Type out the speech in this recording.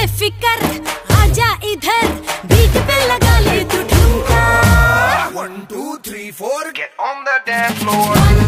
बेफिक्र आजा इधर, बीट पे लगा ले तू ठुमका। 1 2 3 4 get on the dance floor.